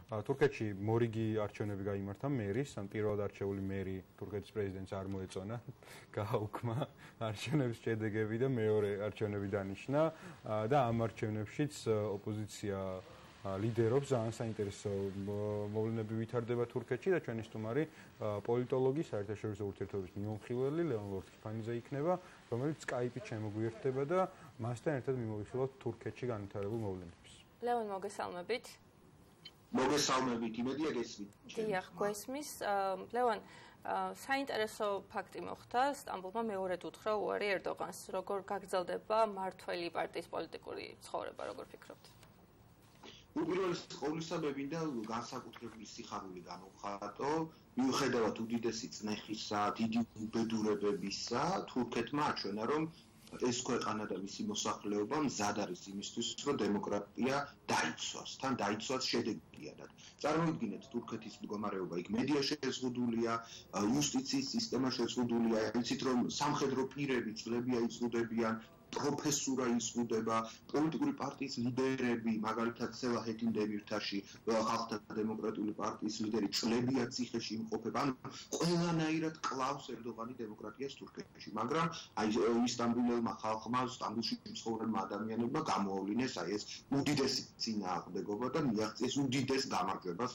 თურქეთში მორიგი არჩევნები გაიმართა მერის, ან პირველად არჩეული მერი თურქეთის პრეზიდენტს არ მოეწონა, გააუქმა არჩევნების შედეგები და მეორე არჩევნები დანიშნა და ამ არჩევნებშიც ოპოზიცია ლიდერობს, ძალიან საინტერესო მოვლენები ვითარდება თურქეთში და ჩვენი სტუმარი პოლიტოლოგი, საერთაშორისო ურთიერთობების მიმოხილველი ლევან ლორთქიფანიძე იქნება, რომელიც Skype-ით შემოგვიერთდება და მასთან ერთად მიმოვიხილავთ თურქეთში განვითარებულ მოვლენებს. ლევან, მოგესალმებით. მოგესალმებით, იმედია გესმით. დიახ, გვესმის. ლევან, საინტერესო ფაქტი მოხდა, სტამბოლმა მეორედ უთხრა უარი ერდოღანს. როგორ გაგრძელდება მართველი პარტიის პოლიტიკური ცხოვრება, როგორ ფიქრობთ? უპირველეს ყოვლისა მე მინდა განსაკუთრებული სიხარული გამოვხატო, მიუხედავად უდიდესი წნეხისა, დიდი უბედურებებისა, თურქეთმა აჩვენა, რომ ეს ქვეყანა და მისი მოსახლეობა მზად არის იმისთვის, რომ დემოკრატია დაიცვას, თან დაიცვას შედეგიანად. წარმოიდგინეთ, თურქეთის მდგომარეობა იქ მედია შეზღუდულია, იუსტიციის სისტემა შეზღუდულია, იცით რომ სამხედრო პირები ძლებია იზღუდებიან, პროფესურა იზღუდება, პოლიტიკური პარტიის ლიდერები, მაგალითად სელაჰედინ დემირთაში, ხალხთა დემოკრატიული პარტიის ლიდერი წლებია ციხეში იმყოფება, ანუ ყველანაირად კლავს ერდოღანი დემოკრატიას თურქეთში, მაგრამ აი ისტამბულელმა ხალხმა, სტამბულში მცხოვრებმა ადამიანებმა გამოავლინეს აი ეს უდიდესი წინააღმდეგობა და მიაღწიეს უდიდეს გამარჯვებას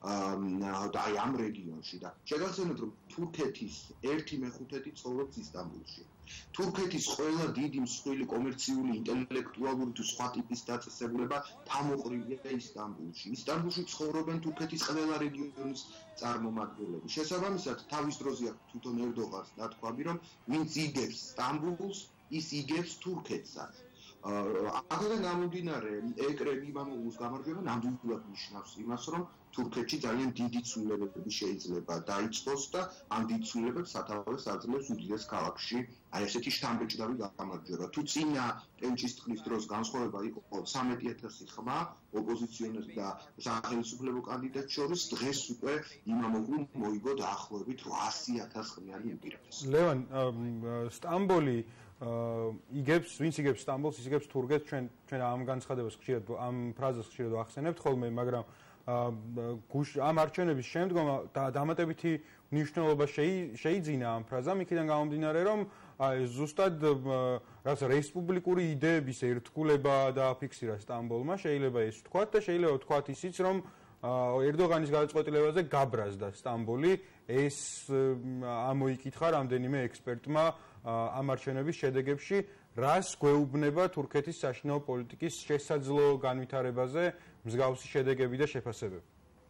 აი ამ რეგიონში და შეგახსენოთ რომ თურქეთის 1/5 ცხოვრობს ისტამბულში. თურქეთის ყველა დიდი მსხვილი კომერციული, ინტელექტუალური თუ სხვა ტიპის დაწესებულება თავმოყრილია ისტამბულში. ისტამბულში ცხოვრობენ თურქეთის ყველა რეგიონის წარმომადგენლები. შესაბამისად, თავის დროზე აქვს თვითონ ერდოღანს ნათქვამი, რომ ვინც იგებს სტამბულს, ის იგებს თურქეთსაც. აქედან გამომდინარე, ეკრემ იმამოღლუს გამარჯვება ნამდვილად ნიშნავს იმას, რომ თურქეთში ძალიან დიდი ცვლილებები შეიძლება დაიწყოს და ამ დიდ ცვლილებებს სათავეს აძლევს უდიდეს ქალაქში აი ესეთი შთამბეჭდავი გამარჯვება. თუ წინა პენჩის ტყის დროს განსხვავება იყო 13,000 ხმა ოპოზიციონერ და სახელმწიფო კანდიდატ შორის, დღეს უკვე იმამოღლუ მოიგო დაახლოებით 800,000 ხმიანი უპირატესობა. ლევან, სტამბოლი იგებს, ვინც იგებს სტამბოლს, ის იგებს თურქეთს. ჩვენ ამ განცხადებას ხშირად, ამ ფრაზას ხშირად ვახსენებთ ხოლმე, მაგრამ ამ არჩევნების შემდგომ დამატებითი მნიშვნელობა შეიძინა ამ ფრაზამ, იქიდან გამომდინარე, რომ ზუსტად რაღაც რესპუბლიკური იდეების ერთგულება დააფიქსირა სტამბოლმა, შეიძლება ეს ვთქვათ და შეიძლება ვთქვათ ისიც, რომ ერდოღანის გადაწყვეტილებაზე გაბრაზდა სტამბოლი, ეს ამოიკითხა რამდენიმე ექსპერტმა ამ არჩევნების შედეგებში, რას გვეუბნება თურქეთის საშინაო პოლიტიკის შესაძლო განვითარებაზე მსგავსი შედეგები და შეფასებები.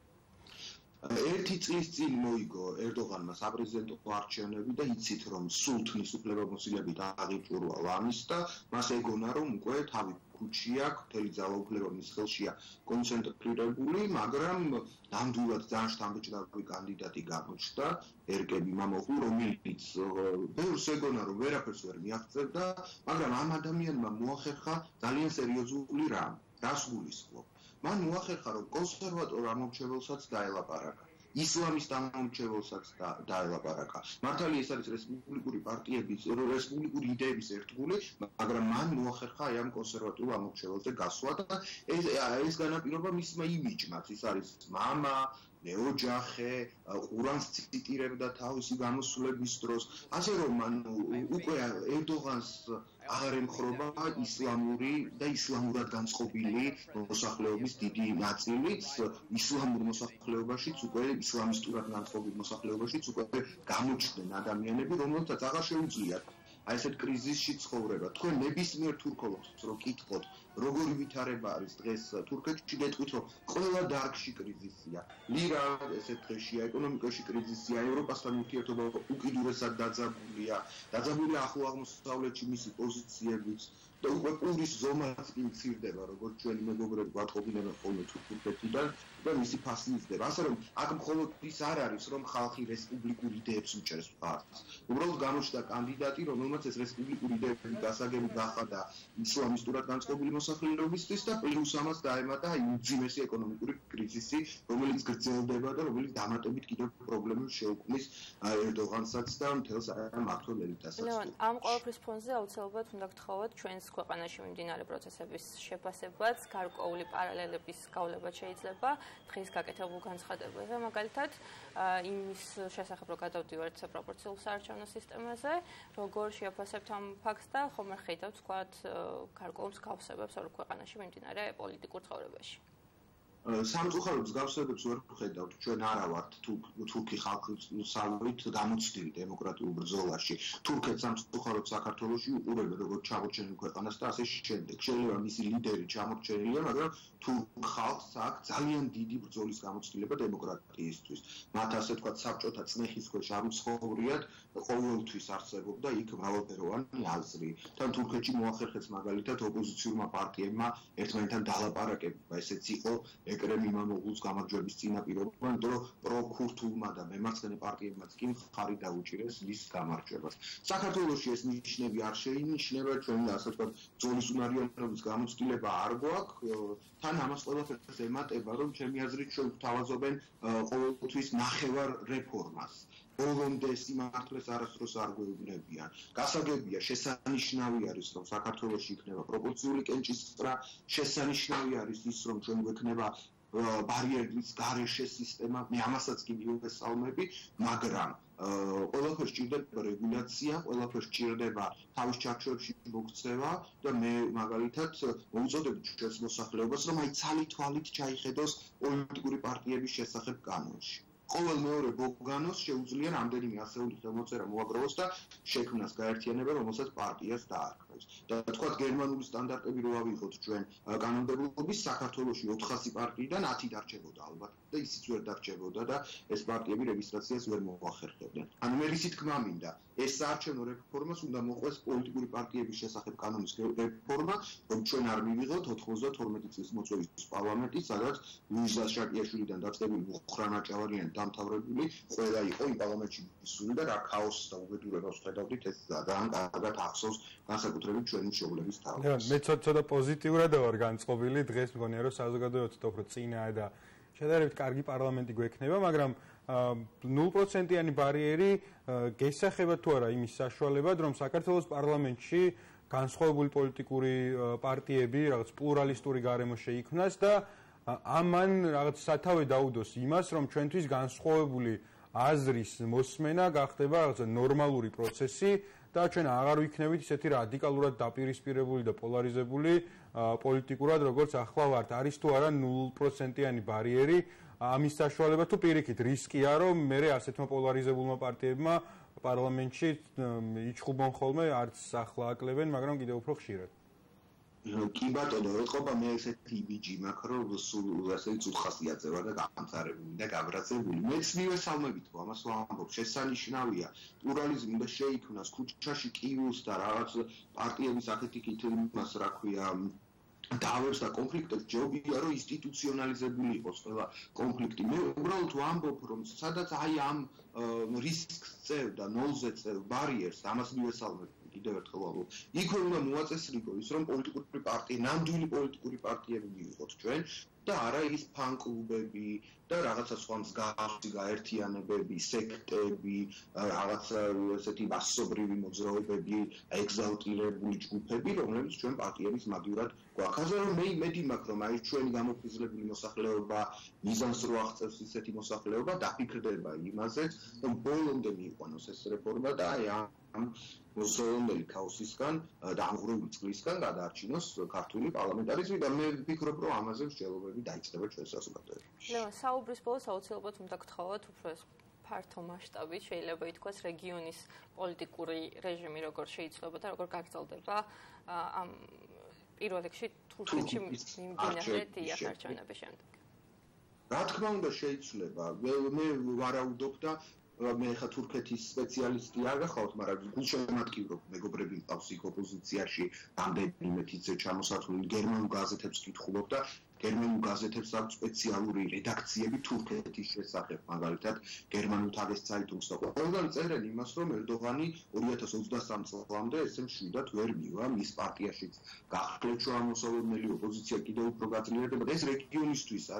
ერთი წლის წინ მოიგო ერდოღანმა საპრეზიდენტო არჩევნები და იცით რომ სულთნის უფლებამოსილებით აღიჭურვა ლამის და მას ეგონა რომ უკვე თავი ქუჩი აქვს, მთელი ძალაუფლება მის ხელშია კონცენტრირებული, მაგრამ ნამდვილად ძალიან შთამბეჭდავი კანდიდატი გამოჩნდა, ერკებ იმამოღლუ, რომელიც ბევრს ეგონა რომ ვერაფერს ვერ მიაღწევდა, მაგრამ ამ ადამიანმა მოახერხა ძალიან სერიოზული რამ, რას გულისხმობ. მან მოახერხა რომ კონსერვატორ ამომრჩეველსაც დაელაპარაკა, ისლამის ამომრჩეველსაც დაელაპარაკა. მართალია ეს არის რესპუბლიკური პარტიების, რესპუბლიკური იდეების ერთგული, მაგრამ მან მოახერხა აი ამ კონსერვატულ ამომრჩეველზე გასვლა და ეს განაპირობა მისმა იმიჯმაც, ის არის მამა, მეოჯახე, ყურანს ციტირებდა თავისი გამოსვლების დროს, ასე რომ უკვე ერდოღანს აღარ ემხრობა ისლამური და ისლამურად განწყობილი მოსახლეობის დიდი ნაწილიც, ისლამურ მოსახლეობაშიც უკვე ისლამისტურად განწყობილ მოსახლეობაშიც უკვე გამოჩნდნენ ადამიანები, რომლებსაც აღარ შეუძლიათ აი ესეთ კრიზისში ცხოვრება. თქვენ ნებისმიერ თურქოლოგს რო კითხოთ, როგორი ვითარება არის დღეს თურქეთში, გეტყვით, რომ ყველა დარგში კრიზისია. ლირა ესეთ დღეშია, ეკონომიკაში კრიზისია, ევროპასთან ურთიერთობა უკიდურესად დაძაბულია ახლო აღმოსავლეთში მისი პოზიციებიც და უკვე პურის ზომაც კი მცირდება, როგორც ჩვენი მეგობრები გვატყობინებენ ხოლმე თურქეთიდან და მისი ფასი იზრდება. ასე რომ აქ მხოლოდ ის არ არის, რომ ხალხი რესპუბლიკურ იდეებს უჭერს მხარს. უბრალოდ გამოჩნდა კანდიდატი, რომელმაც ეს რესპუბლიკური იდეები გასაგები გახადა ისლამისტურად განწყობილი მოსახლეობისთვის და პლუს ამას დაემატა უძიმესი ეკონომიკური კრიზისი, რომელიც გრძელდება და რომელიც დამატებით კიდევ პრობლემებს შეუქმნის ერდოღანსაც და მთელს ამ მმართველ ელიტასაც. ამ ყოველფრის ფონზე აუცილებლად უნდა გთხოვოთ ჩვენს ქვეყანაში მიმდინარე პროცესების შეფასებაც, გარკვეული პარალელების გავლებაც შეიძლება დღეს გაკეთებულ განცხადებაზე, მაგალითად, იმის შესახებ, რომ გადავდივართ პროპორციულ საარჩევნო სისტემაზე, როგორ შეაფასებთ ამ ფაქტს და ხომ არ ხედავთ თქვათ გარკვეულ მსგავსებებს ორ ქვეყანაში მიმდინარე პოლიტიკურ ცხოვრებაში. სამწუხაროდ მსგავსებებს ვერ ვხედავთ, ჩვენ არა ვართ თურქი ხალხით გამოცდილი დემოკრატიულ ბრძოლაში. თურქეთს სამწუხაროდ საქართველოში უყურებენ როგორც ჩამორჩენილ ქვეყანას და ასე შემდეგ. შეიძლება მისი ლიდერი ჩამორჩენილია, მაგრამ თურქ ხალხს აქვს ძალიან დიდი ბრძოლის გამოცდილება დემოკრატიისთვის. მათ ასე თქვათ საბჭოთა წნეხის ქვეშ არ უცხოვრიათ, ყოველთვის არსებობდა იქ მრავალფეროვანი აზრი. თან თურქეთში მოახერხეს მაგალითად ოპოზიციურმა პარტიებმა ერთმანეთთან დალაპარაკება, ესეც იყო ეკრემ იმამოღლუს გამარჯვების წინაპირობა, იმიტომ რომ პროქურთულმა და მემარცხენე პარტიებმაც კი მხარი დაუჭირეს მის გამარჯვებას. საქართველოში ეს ნიშნები არ შეინიშნება, ჩვენ ასე ვთქვათ, ბრძოლის უნარიანობის გამოცდილება არ გვაქვს, თან ამას ყველაფერს ემატება, რომ ჩემი აზრით ჩვენ გვთავაზობენ ყოველთვის ნახევარ რეფორმას. ბოლომდე სიმართლეს არასდროს არ გვეუბნებიან. გასაგებია, შესანიშნავი არის, რომ საქართველოში იქნება პროპორციული კენჭისყრა, შესანიშნავი არის ის, რომ ჩვენ გვექნება ბარიერის გარეშე სისტემა, მე ამასაც კი მივესალმები, მაგრამ ყველაფერს სჭირდება რეგულაცია, ყველაფერს სჭირდება თავის ჩარჩოებში მოქცევა და მე მაგალითად მოუწოდებ ჩვენს მოსახლეობას, რომ აი ცალით-თვალით ჩაიხედოს პოლიტიკური პარტიების შესახებ კანონში. ყოველ მეორე ბოგანოს შეუძლია რამდენიმე ასეული ხელმოწერა მოაგროვოს და შექმნას გაერთიანება, რომელსაც პარტიას დაარქვევს. და თქვათ გერმანული სტანდარტები რო ავიღოთ ჩვენ კანონმდებლობის, საქართველოში 400 პარტიიდან 10 დარჩებოდა ალბათ და ისიც ვერ დარჩებოდა და ეს პარტიები რეგისტრაციას ვერ მოახერხებდნენ. ანუ მე რისი თქმა მინდა, ეს საარჩევნო რეფორმას უნდა მოყვეს პოლიტიკური პარტიების შესახებ კანონის რეფორმა, რომ ჩვენ არ მივიღოთ 92 წლის მოწვევის პარლამენტი, სადაც ლუიზა შაკიაშვილიდან დაწყებული მუხრან აჭავარიანი დამთავრებული ყველა იყო იმ პარლამენტში მისული და რა ქაოსს და უბედურებას ხედავდით, ეს ძალიან კარგად ახსოვს განსაკუთრებით ჩვენი მშობლების თავს. მე ცოტა პოზიტიურად ვარ განწყობილი, დღეს მგონია რომ საზოგადოებაც უფრო წინაა და შედარებით კარგი პარლამენტი გვექნება, მაგრამ 0%-იანი ბარიერი გესახება თუ არა იმის საშუალებად, რომ საქართველოს პარლამენტში განსხვავებული პოლიტიკური პარტიები რაღაც პლურალისტური გარემო შეიქმნას და ამან რაღაც სათავე დაუდოს იმას, რომ ჩვენთვის განსხვავებული აზრის მოსმენა გახდება რაღაც ნორმალური პროცესი და ჩვენ აღარ ვიქნებით ისეთი რადიკალურად დაპირისპირებული და პოლარიზებული პოლიტიკურად, როგორც ახლა ვართ. არის თუ არა 0%-იანი ბარიერი ამის საშუალება თუ პირიქით რისკია, რომ მე ასეთმა პოლარიზებულმა პარტიებმა პარლამენტში იჩხუბონ ხოლმე, არც ახლა აკლებენ, მაგრამ კიდევ უფრო ხშირად. კი ბატონო, ეთყობა მე ესეთი იმიჯი მაქვს, რომ სულ ასე უხასიათზე ვარ და გამწარებული და გაბრაზებული. მეც მივესალმებით, ამას ვამბობ, შესანიშნავია. პლურალიზმი უნდა შეიქმნას ქუჩაში კივილს და რაღაც პარტიების ახეთი კითხვას, რა ქვია, დავებს და კონფლიქტებს ჯობია რომ ინსტიტუციონალიზებული იყოს ყველა კონფლიქტი. მე უბრალოდ ვამბობ, რომ სადაც აი ამ რისკს წევ და ნოლზე წევ ბარიერს, ამას მივესალმებ. კიდევ ერთხელ ვამბობ, იქვე უნდა მოაწესრიგო ის, რომ პოლიტიკური პარტია, ნამდვილი პოლიტიკური პარტიები მივიღოთ ჩვენ და არა ის ფან-კლუბები და რაღაცა სხვა მსგავსი გაერთიანებები, სექტები, რაღაცა ესეთი მასობრივი მოძრაობები, ეგზალტირებული ჯგუფები, რომლებიც ჩვენ პარტიების მაგივრად გვაქვს. ასე რომ მე იმედი მაქვს, რომ აი ჩვენი გამოფხიზლებული მოსახლეობა, მიზანს რო აღწევს ისეთი მოსახლეობა, დაფიქრდება იმაზე, რომ ბოლომდე მიიყვანოს ეს რეფორმა და აი ამ მოსწავლელი ქაოსისგან და ამღვრეული წყლისგან გადაარჩინოს ქართული პარლამენტარიზმი და მე ვფიქრობ, რომ ამაზე მსჯელობები დაიწყება ჩვენ საზოგადოებაში. საუბრის ბოლოს აუცილებლად უნდა გთხოვოთ უფრო ეს ფართო მასშტაბით, შეიძლება ითქვას რეგიონის პოლიტიკური რეჟიმი როგორ შეიცვლება და როგორ გაგრძელდება ამ პირველ რიგში თურქეთში მიმდინარე არჩევნების შემდეგ. რა თქმა უნდა შეიცვლება. მე ვარაუდობ და მე ხა თურქეთის სპეციალისტი არ გახავთ, მაგრამ გულშემატკივრობ მეგობრები მყავს იქ ოპოზიციაში, რამდენიმე თითზე ჩამოსართული გერმანულ გაზეთებს კითხულობ და გერმანულ გაზეთებს აქვს სპეციალური რედაქციები თურქეთის შესახებ, მაგალითად გერმანულ ტაგესცაიტუნგს და ყველგან წერენ იმას, რომ ერდოღანი 2023 წლამდე ესე მშვიდად ვერ მივა მის პარტიაშიც. გახლეთ, რომ ამოსავლელი ოპოზიცია კიდევ უფრო გაძლიერდება და ეს რეგიონისთვის არის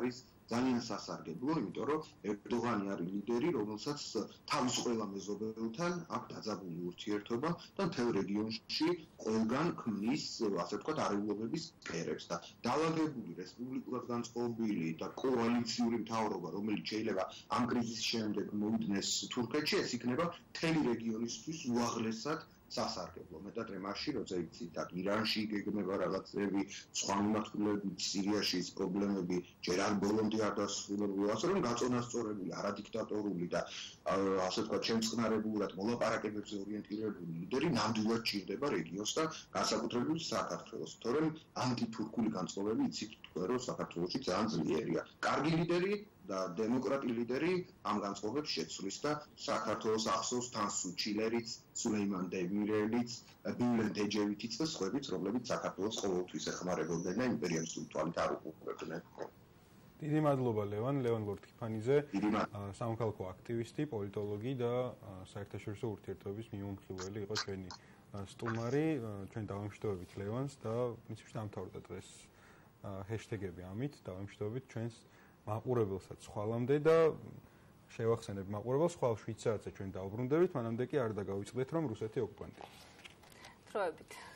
ძალიან სასარგებლო, იმიტომ რომ ერდოღანი არის ლიდერი, რომელსაც თავის ყველა მეზობელთან აქვს დაძაბული ურთიერთობა და მთელ რეგიონში ყველგან ქმნის, ასე ვთქვათ, არეულობების კერებს და დაალაგებული რესპუბლიკურად განწყობილი და კოალიციური მთავრობა, რომელიც შეიძლება ამ კრიზისის შემდეგ მოვიდეს თურქეთში, ეს იქნება მთელი რეგიონისთვის უაღრესად სასარგებლო. მეტად რემაში, როცა იცით, აქ ირანში იგეგმება რაღაცები, სხვა მიმართულებით, სირიაში ის პრობლემები ჯერ არ ბოლომდე არ დასრულებული, ასე რომ გაწონასწორებული, არადიქტატორული და ასე ვთქვათ, შემწყნარებულად მოლაპარაკებებზე ორიენტირებული ლიდერი ნამდვილად ჭირდება რეგიონს და განსაკუთრებით საქართველოს. თორემ ანტითურქული განწყობები იცით, რომ საქართველოში ძალიან ძლიერია. კარგი ლიდერი და დემოკრატი ლიდერი ამ განწყობებს შეცვლის და საქართველოს ახსოვს თან სუჩილერიც, სულეიმან დემირელიც, ბიულენ დეჯევითიც და სხვაებიც, რომლებიც საქართველოს ყოველთვის ეხმარებოდნენ და იმპერიალისტური თვალით არ უყურებდნენ. დიდი მადლობა ლევან ლორთქიფანიძე, სამოქალაქო აქტივისტი, პოლიტოლოგი და საერთაშორისო ურთიერთობების მიმომხილველი იყო ჩვენი სტუმარი. ჩვენ დავამშვიდობებით ლევანს და პრინციპში დამთავრდა დღეს ჰეშტეგები ამით, დავამშვიდობებით ჩვენს მაყურებელსაც ხვალამდე და შევახსენებ მაყურებელს ხვალ 7 საათზე ჩვენ დავბრუნდებით, მანამდე კი არ დაგავიწყდეთ რომ რუსეთი ოკუპანტია. თროებით